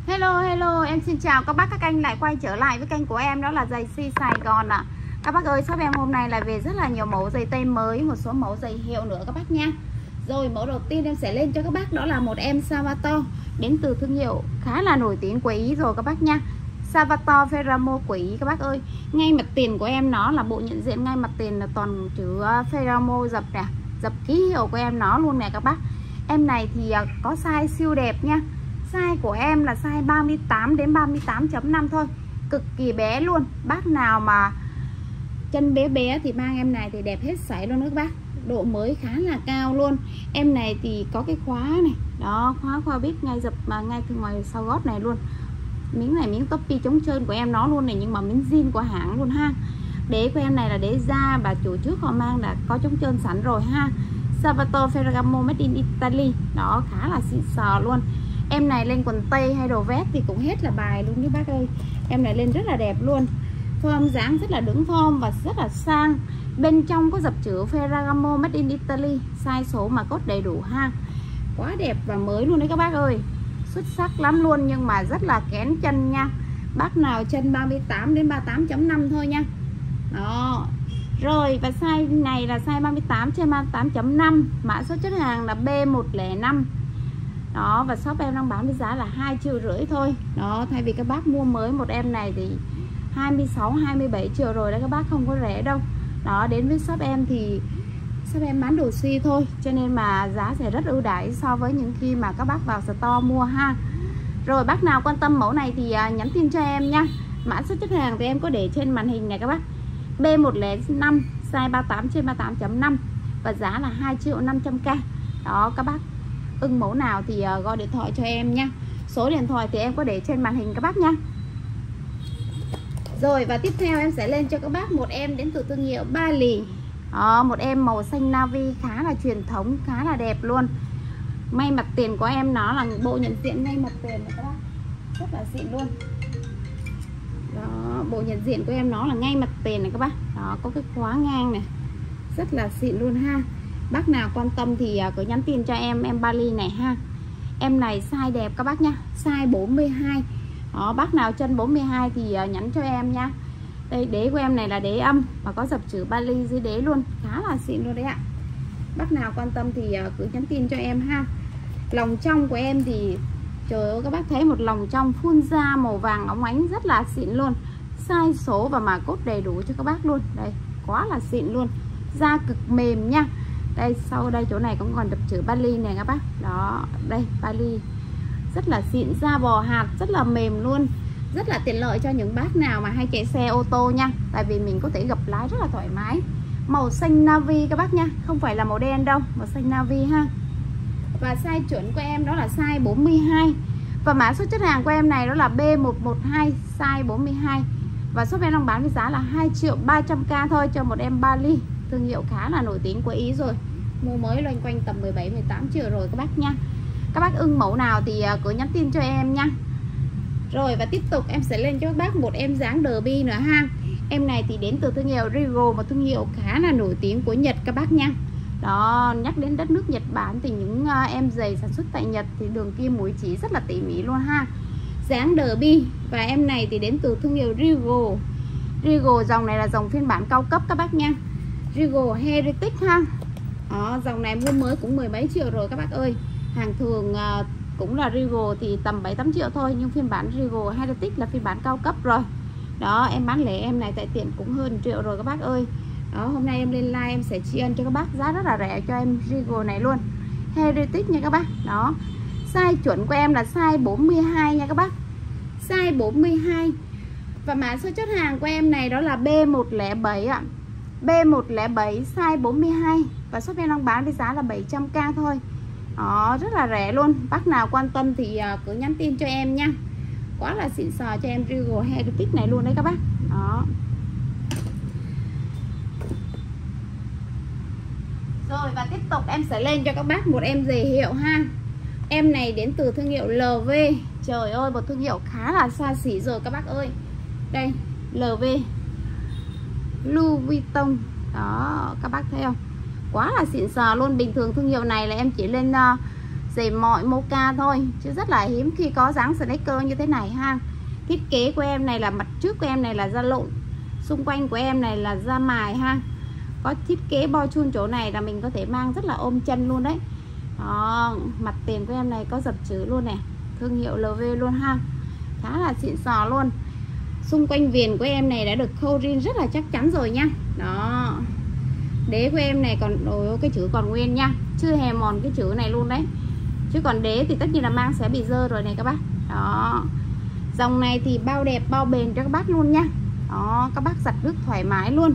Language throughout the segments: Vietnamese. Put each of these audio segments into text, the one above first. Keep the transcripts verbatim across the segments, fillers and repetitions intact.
Hello hello, em xin chào các bác các anh lại quay trở lại với kênh của em, đó là giày Si Sài Gòn ạ. À. Các bác ơi, shop em hôm nay lại về rất là nhiều mẫu giày tây mới, một số mẫu giày hiệu nữa các bác nha. Rồi mẫu đầu tiên em sẽ lên cho các bác đó là một em Salvatore đến từ thương hiệu khá là nổi tiếng của Ý rồi các bác nha. Salvatore Ferragamo của Ý các bác ơi. Ngay mặt tiền của em nó là bộ nhận diện, ngay mặt tiền là toàn chữ Ferragamo dập nè, dập ký hiệu của em nó luôn nè các bác. Em này thì có size siêu đẹp nha. Size của em là size ba mươi tám đến ba mươi tám chấm năm thôi, cực kỳ bé luôn. Bác nào mà chân bé bé thì mang em này thì đẹp hết sảy luôn các bác. Độ mới khá là cao luôn. Em này thì có cái khóa này, đó, khóa khoa bít ngay dập mà ngay từ ngoài sau gót này luôn. Miếng này miếng topi chống trơn của em nó luôn này, nhưng mà miếng zin của hãng luôn ha. Đế của em này là đế da, bà chủ trước họ mang là có chống trơn sẵn rồi ha. Salvatore Ferragamo made in Italy, đó, khá là xịn sò luôn. Em này lên quần tây hay đồ vest thì cũng hết là bài luôn các bác ơi. Em này lên rất là đẹp luôn. Form dáng rất là đứng form và rất là sang. Bên trong có dập chữ Ferragamo made in Italy, size số mà cốt đầy đủ ha. Quá đẹp và mới luôn đấy các bác ơi. Xuất sắc lắm luôn, nhưng mà rất là kén chân nha. Bác nào chân ba mươi tám đến ba mươi tám chấm năm thôi nha. Đó. Rồi và size này là size ba mươi tám trên ba mươi tám chấm năm, mã số chất hàng là B một không năm. Đó, và shop em đang bán với giá là hai triệu rưỡi thôi. Đó, thay vì các bác mua mới một em này thì hai mươi sáu hai mươi bảy triệu rồi đấy các bác, không có rẻ đâu. Đó, đến với shop em thì shop em bán đồ suy thôi, cho nên mà giá sẽ rất ưu đãi so với những khi mà các bác vào store mua ha. Rồi bác nào quan tâm mẫu này thì nhắn tin cho em nha. Mã số chất hàng thì em có để trên màn hình này các bác. B một không năm, size ba mươi tám trên ba mươi tám chấm năm và giá là hai triệu năm trăm k. Đó, các bác ưng mẫu nào thì uh, gọi điện thoại cho em nha. Số điện thoại thì em có để trên màn hình các bác nha. Rồi và tiếp theo em sẽ lên cho các bác một em đến từ thương hiệu Bali. Đó, một em màu xanh navy khá là truyền thống, khá là đẹp luôn. May mặt tiền của em nó là bộ nhận diện ngay mặt tiền này các bác, rất là xịn luôn. Đó, bộ nhận diện của em nó là ngay mặt tiền này các bác. Đó, có cái khóa ngang này, rất là xịn luôn ha. Bác nào quan tâm thì cứ nhắn tin cho em em Bali này ha. Em này size đẹp các bác nha, size bốn mươi hai. Đó, bác nào chân bốn mươi hai thì nhắn cho em nha. Đây, đế của em này là đế âm và có dập chữ Bali dưới đế luôn, khá là xịn luôn đấy ạ. Bác nào quan tâm thì cứ nhắn tin cho em ha. Lòng trong của em thì trời ơi, các bác thấy một lòng trong full da màu vàng óng ánh rất là xịn luôn. Size số và mã cốt đầy đủ cho các bác luôn. Đây, quá là xịn luôn. Da cực mềm nha. Đây, sau đây chỗ này cũng còn dập chữ Bali này các bác. Đó, đây Bali rất là xịn, da bò hạt rất là mềm luôn. Rất là tiện lợi cho những bác nào mà hay chạy xe ô tô nha. Tại vì mình có thể gập lái rất là thoải mái. Màu xanh navy các bác nha, không phải là màu đen đâu, màu xanh navy ha. Và size chuẩn của em đó là size bốn mươi hai. Và mã số chất hàng của em này đó là B một một hai, size bốn mươi hai. Và shop em đang bán với giá là hai triệu ba trăm k thôi cho một em Bali. Thương hiệu khá là nổi tiếng của Ý rồi. Mua mới loanh quanh tầm mười bảy mười tám triệu rồi các bác nha. Các bác ưng mẫu nào thì cứ nhắn tin cho em nha. Rồi và tiếp tục em sẽ lên cho các bác một em dáng derby nữa ha. Em này thì đến từ thương hiệu Rigo, một thương hiệu khá là nổi tiếng của Nhật các bác nha. Đó, nhắc đến đất nước Nhật Bản thì những em giày sản xuất tại Nhật thì đường kim mũi chỉ rất là tỉ mỉ luôn ha. Dáng derby và em này thì đến từ thương hiệu Rigo. Rigo dòng này là dòng phiên bản cao cấp các bác nha. Rigo Heritage ha. Đó, dòng này mua mới cũng mười mấy triệu rồi các bác ơi. Hàng thường uh, cũng là Rigo thì tầm bảy tám triệu thôi, nhưng phiên bản Rigo Heritage là phiên bản cao cấp rồi. Đó, em bán lẻ em này tại tiệm cũng hơn triệu rồi các bác ơi. Đó, hôm nay em lên live em sẽ tri ân cho các bác giá rất là rẻ cho em Rigo này luôn. Heritage nha các bác. Đó. Size chuẩn của em là size bốn mươi hai nha các bác. Size bốn mươi hai. Và mã số chốt hàng của em này đó là B một không bảy ạ. B một không bảy size bốn mươi hai và shop em đang bán với giá là bảy trăm k thôi. Đó, rất là rẻ luôn. Bác nào quan tâm thì cứ nhắn tin cho em nha. Quá là xịn sò cho em Rigo Heritage này luôn đấy các bác. Đó. Rồi và tiếp tục em sẽ lên cho các bác một em giày hiệu ha. Em này đến từ thương hiệu lờ vê. Trời ơi, một thương hiệu khá là xa xỉ rồi các bác ơi. Đây, lờ vê Louis Vuitton. Đó, các bác thấy không? Quá là xịn sò luôn. Bình thường thương hiệu này là em chỉ lên uh, Giày mọi mocha thôi, chứ rất là hiếm khi có dáng sneaker như thế này ha. Thiết kế của em này là mặt trước của em này là da lộn, xung quanh của em này là da mài ha. Có thiết kế bo chun chỗ này là mình có thể mang rất là ôm chân luôn đấy. Đó, mặt tiền của em này có dập chữ luôn nè, thương hiệu lờ vê luôn ha, khá là xịn sò luôn. Xung quanh viền của em này đã được khâu rin rất là chắc chắn rồi nha. Đó, đế của em này còn ôi, cái chữ còn nguyên nha, chưa hề mòn cái chữ này luôn đấy. Chứ còn đế thì tất nhiên là mang sẽ bị dơ rồi này các bác. Đó, dòng này thì bao đẹp bao bền cho các bác luôn nha. Đó, các bác giặt nước thoải mái luôn.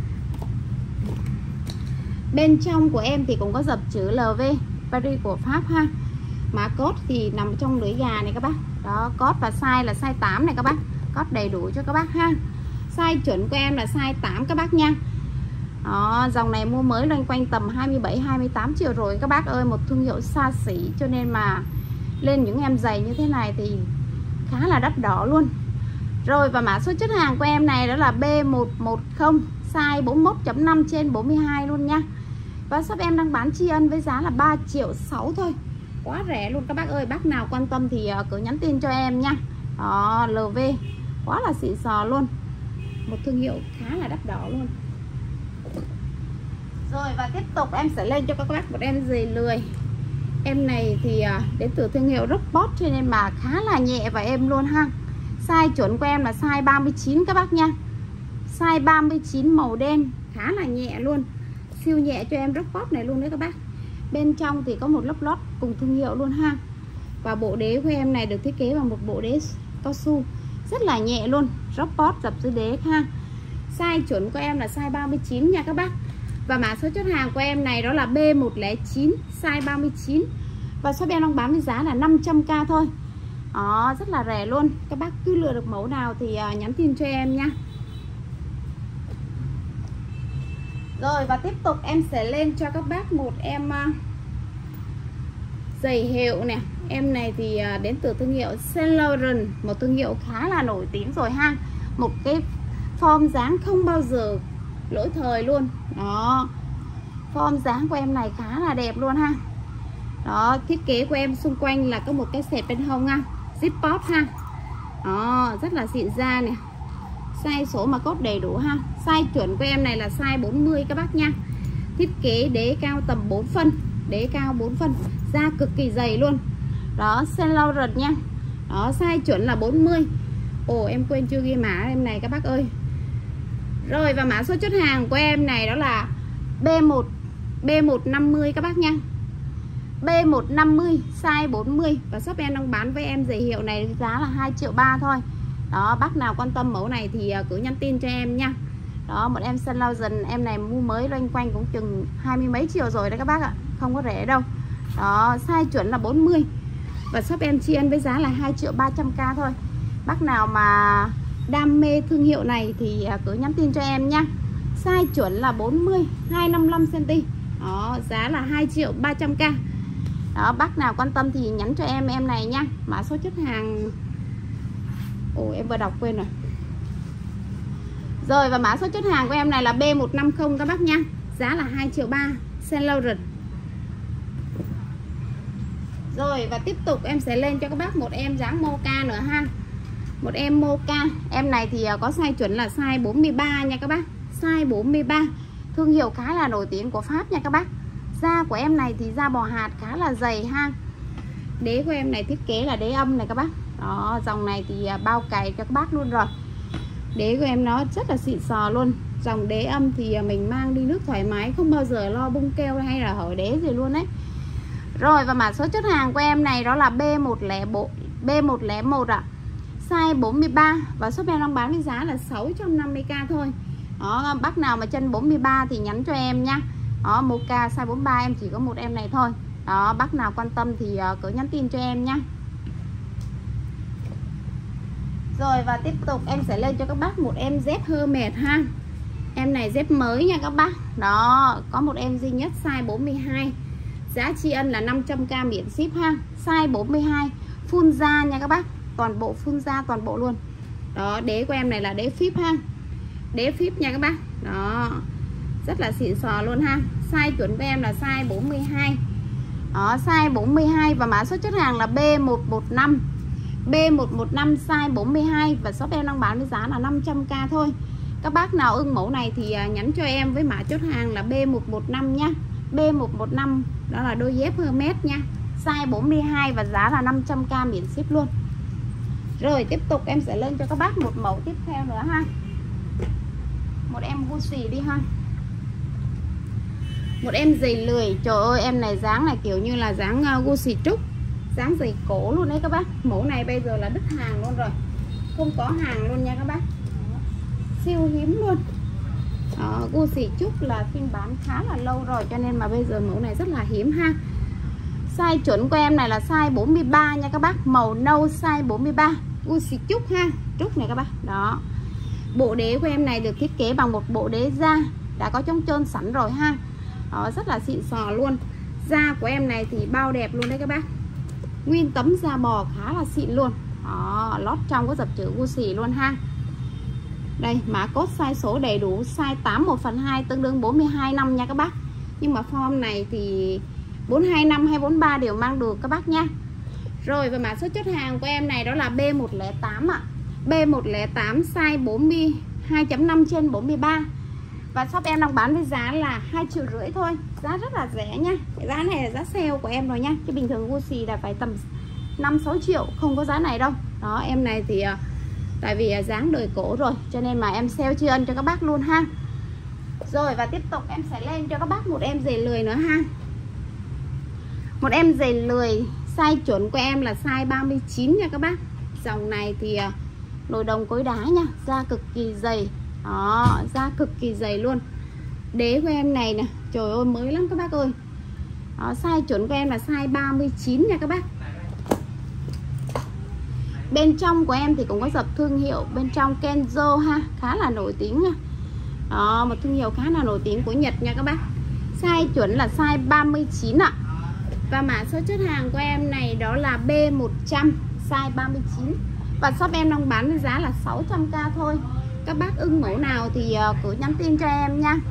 Bên trong của em thì cũng có dập chữ lờ vê Paris của Pháp ha. Mã code thì nằm trong lưới gà này các bác. Đó, code và size là size tám này các bác. Code đầy đủ cho các bác ha. Size chuẩn của em là size tám các bác nha. Đó, dòng này mua mới loanh quanh tầm hai mươi bảy hai mươi tám triệu rồi các bác ơi, một thương hiệu xa xỉ cho nên mà lên những em giày như thế này thì khá là đắt đỏ luôn. Rồi và mã số chất hàng của em này đó là B một một không, size bốn mươi mốt chấm năm trên bốn mươi hai luôn nha. Và shop em đang bán tri ân với giá là ba triệu sáu thôi. Quá rẻ luôn các bác ơi, bác nào quan tâm thì cứ nhắn tin cho em nha. Đó, lờ vê quá là xịn sò luôn, một thương hiệu khá là đắt đỏ luôn. Rồi và tiếp tục em sẽ lên cho các bác một em giày lười. Em này thì đến từ thương hiệu Rockport cho nên mà khá là nhẹ và êm luôn ha. Size chuẩn của em là size ba mươi chín các bác nha. Size ba mươi chín màu đen, khá là nhẹ luôn, siêu nhẹ cho em Rockport này luôn đấy các bác. Bên trong thì có một lớp lót cùng thương hiệu luôn ha. Và bộ đế của em này được thiết kế bằng một bộ đế cao su rất là nhẹ luôn, Rockport dập dưới đế ha. Size chuẩn của em là size ba mươi chín nha các bác. Và mã số chốt hàng của em này đó là B một không chín, size ba mươi chín. Và shop em đang bán với giá là năm trăm k thôi. Đó, rất là rẻ luôn. Các bác cứ lựa được mẫu nào thì uh, nhắn tin cho em nha. Rồi và tiếp tục em sẽ lên cho các bác một em uh, giày hiệu nè. Em này thì uh, đến từ thương hiệu Saint Laurent, một thương hiệu khá là nổi tiếng rồi ha. Một cái form dáng không bao giờ lỗi thời luôn. Đó, form dáng của em này khá là đẹp luôn ha. Đó, thiết kế của em xung quanh là có một cái xẹp bên hông ha, zip pop ha. Đó, rất là xịn da nè. Size số mà code đầy đủ ha. Size chuẩn của em này là size bốn mươi các bác nha. Thiết kế đế cao tầm bốn phân, đế cao bốn phân, da cực kỳ dày luôn. Đó, Saint Laurent nha. Đó, size chuẩn là bốn mươi. Ồ, em quên chưa ghi mã em này các bác ơi. Rồi và mã số chốt hàng của em này đó là B một B một năm mươi các bác nha. B một năm mươi size bốn mươi. Và shop em đang bán với em giày hiệu này giá là hai triệu ba thôi. Đó, bác nào quan tâm mẫu này thì cứ nhắn tin cho em nha. Đó, một em Saint Laurent em này mua mới loanh quanh cũng chừng hai mươi mấy triệu rồi đấy các bác ạ, không có rẻ đâu. Đó, size chuẩn là bốn mươi. Và shop em tri ân với giá là hai triệu ba trăm k thôi. Bác nào mà đam mê thương hiệu này thì cứ nhắn tin cho em nha. Size chuẩn là bốn mươi, hai trăm năm mươi lăm xăng-ti-mét. Đó, giá là hai triệu ba trăm k. Đó, bác nào quan tâm thì nhắn cho em em này nha. Mã số chất hàng, ồ em vừa đọc quên rồi. Rồi và mã số chất hàng của em này là B một năm không các bác nha. Giá là hai triệu ba, Saint Laurent. Rồi và tiếp tục em sẽ lên cho các bác một em dáng mocha nữa ha. Một em mocha. Em này thì có size chuẩn là size bốn mươi ba nha các bác. Size bốn mươi ba. Thương hiệu khá là nổi tiếng của Pháp nha các bác. Da của em này thì da bò hạt khá là dày ha. Đế của em này thiết kế là đế âm này các bác. Đó, dòng này thì bao cày cho các bác luôn rồi. Đế của em nó rất là xịn sò luôn. Dòng đế âm thì mình mang đi nước thoải mái, không bao giờ lo bung keo hay là hở đế gì luôn đấy. Rồi và mã số chốt hàng của em này đó là B một không một ạ. Size bốn mươi ba. Và shop em đang bán với giá là sáu trăm năm mươi k thôi. Đó, bác nào mà chân bốn mươi ba thì nhắn cho em nha. Đó, mocha size bốn mươi ba em chỉ có một em này thôi. Đó, bác nào quan tâm thì cứ nhắn tin cho em nha. Rồi và tiếp tục em sẽ lên cho các bác một em dép Hermes ha. Em này dép mới nha các bác. Đó, có một em duy nhất size bốn mươi hai. Giá tri ân là năm trăm k miễn ship ha. Size bốn mươi hai, full da nha các bác. Toàn bộ full da toàn bộ luôn. Đó, đế của em này là đế phíp ha. Đế phíp nha các bác. Đó, rất là xịn sò luôn ha. Size chuẩn của em là size bốn mươi hai. Đó, size bốn mươi hai và mã số chốt hàng là B một một năm. B một một năm size bốn mươi hai và shop em đang bán với giá là năm trăm k thôi. Các bác nào ưng mẫu này thì nhắn cho em với mã chốt hàng là B một một năm nhá. B một một năm đó là đôi dép Hermes nha. Size bốn mươi hai và giá là năm trăm k miễn ship luôn. Rồi tiếp tục em sẽ lên cho các bác một mẫu tiếp theo nữa ha. Một em Gucci đi ha. Một em giày lười. Trời ơi em này dáng này kiểu như là dáng uh, Gucci trúc, dáng giày cổ luôn đấy các bác. Mẫu này bây giờ là đứt hàng luôn rồi, không có hàng luôn nha các bác. Đó. Siêu hiếm luôn. Đó, Gucci trúc là phiên bán khá là lâu rồi cho nên mà bây giờ mẫu này rất là hiếm ha. Size chuẩn của em này là size bốn mươi ba nha các bác. Màu nâu size bốn mươi ba. Gucci trúc ha. Trúc này các bác. Đó. Bộ đế của em này được thiết kế bằng một bộ đế da đã có chống trơn sẵn rồi ha. Đó, rất là xịn sò luôn. Da của em này thì bao đẹp luôn đấy các bác. Nguyên tấm da bò khá là xịn luôn. Đó, lót trong có dập chữ Gucci luôn ha. Đây, mã code size số đầy đủ, size tám một phần hai tương đương bốn mươi hai năm nha các bác. Nhưng mà form này thì bốn mươi hai năm hay bốn mươi ba đều mang được các bác nha. Rồi và mã số chốt hàng của em này đó là B một không tám ạ. B một không tám size bốn mươi hai chấm năm trên bốn mươi ba. Và shop em đang bán với giá là hai triệu rưỡi thôi. Giá rất là rẻ nha. Cái giá này là giá sale của em rồi nha. Chứ bình thường Gucci là phải tầm năm sáu triệu, không có giá này đâu. Đó, em này thì tại vì dáng đời cổ rồi cho nên mà em sale tri ân cho các bác luôn ha. Rồi và tiếp tục em sẽ lên cho các bác một em giày lười nữa ha. Một em giày lười size chuẩn của em là size ba mươi chín nha các bác. Dòng này thì nồi đồng cối đá nha, da cực kỳ dày. Đó, da cực kỳ dày luôn. Đế của em này nè, trời ơi mới lắm các bác ơi. Đó, size chuẩn của em là size ba mươi chín nha các bác. Bên trong của em thì cũng có dập thương hiệu bên trong Kenzo ha, khá là nổi tiếng nha. Đó, một thương hiệu khá là nổi tiếng của Nhật nha các bác. Size chuẩn là size ba mươi chín ạ. Và mã số chốt hàng của em này đó là B một trăm size ba mươi chín. Và shop em đang bán với giá là sáu trăm k thôi. Các bác ưng mẫu nào thì cứ nhắn tin cho em nha.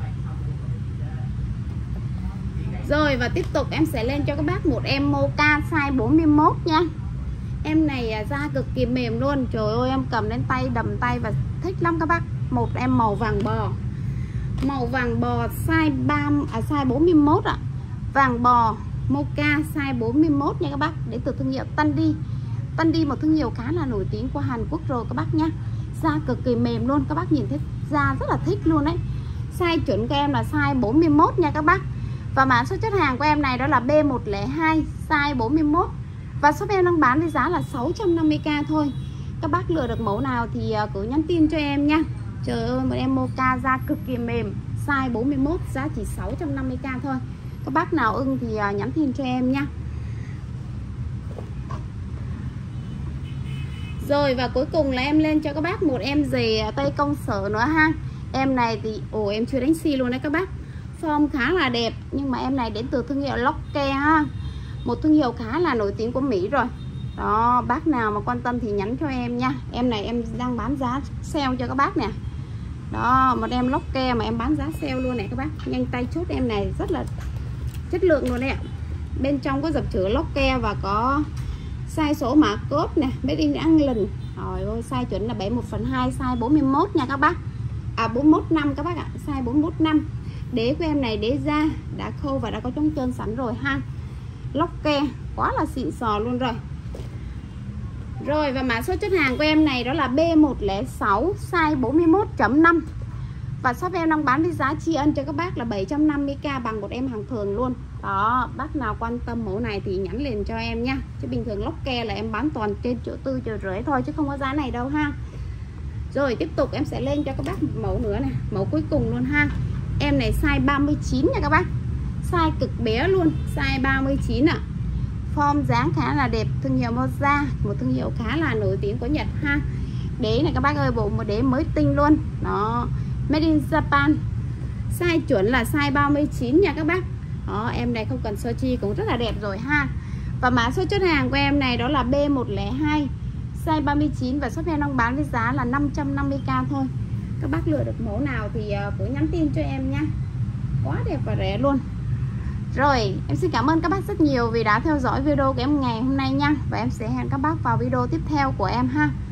Rồi và tiếp tục em sẽ lên cho các bác một em Mocha size bốn mươi mốt nha. Em này da cực kỳ mềm luôn. Trời ơi em cầm lên tay đầm tay và thích lắm các bác. Một em màu vàng bò. Màu vàng bò size ba à, size bốn mươi mốt ạ. Vàng bò Mocha size bốn mươi mốt nha các bác. Đến từ thương hiệu Tandy. Tandy một thương hiệu khá là nổi tiếng của Hàn Quốc rồi các bác nhá. Da cực kỳ mềm luôn, các bác nhìn thấy da rất là thích luôn đấy. Size chuẩn của em là size bốn mươi mốt nha các bác. Và mã số chốt hàng của em này đó là B một không hai size bốn mươi mốt. Và shop em đang bán với giá là sáu trăm năm mươi k thôi. Các bác lựa được mẫu nào thì cứ nhắn tin cho em nha. Trời ơi một em Mocha da cực kỳ mềm, size bốn mươi mốt, giá chỉ sáu trăm năm mươi k thôi. Các bác nào ưng thì nhắn tin cho em nha. Rồi và cuối cùng là em lên cho các bác một em giày Tây Công Sở nữa ha. Em này thì ồ em chưa đánh xi luôn đấy các bác. Form khá là đẹp nhưng mà em này đến từ thương hiệu Locke ha. Một thương hiệu khá là nổi tiếng của Mỹ rồi. Đó, bác nào mà quan tâm thì nhắn cho em nha. Em này em đang bán giá sale cho các bác nè. Đó, một em Locke mà em bán giá sale luôn này các bác. Nhanh tay chốt em này rất là chất lượng luôn đấy ạ. Bên trong có dập chữ Locke và có size số mã code nè, made in England. Rồi ơi, size chuẩn là bảy một phần hai, size bốn mươi mốt nha các bác. À bốn mươi mốt năm các bác ạ, size bốn mươi mốt năm. Đế của em này đế da đã khâu và đã có chống trơn sẵn rồi ha. Locke quá là xịn sò luôn rồi. Rồi và mã số chốt hàng của em này đó là B một không sáu size bốn mươi mốt chấm năm. Và shop em đang bán với giá tri ân cho các bác là bảy trăm năm mươi k bằng một em hàng thường luôn. Đó, bác nào quan tâm mẫu này thì nhắn liền cho em nha. Chứ bình thường Locke là em bán toàn trên triệu tư triệu rưỡi thôi chứ không có giá này đâu ha. Rồi tiếp tục em sẽ lên cho các bác một mẫu nữa này, mẫu cuối cùng luôn ha. Em này size ba mươi chín nha các bác. Size cực bé luôn, size ba mươi chín ạ. À. Form dáng khá là đẹp, thương hiệu Moza, một thương hiệu khá là nổi tiếng của Nhật ha. Đế này các bác ơi, bộ một đế mới tinh luôn. Đó, made in Japan. Size chuẩn là size ba mươi chín nha các bác. Đó, em này không cần sơ chi cũng rất là đẹp rồi ha. Và mã số chốt hàng của em này đó là B một không hai size ba mươi chín và shop em đang bán với giá là năm trăm năm mươi k thôi. Các bác lựa được mẫu nào thì cứ nhắn tin cho em nha. Quá đẹp và rẻ luôn. Rồi, em xin cảm ơn các bác rất nhiều vì đã theo dõi video của em ngày hôm nay nha. Và em sẽ hẹn các bác vào video tiếp theo của em ha.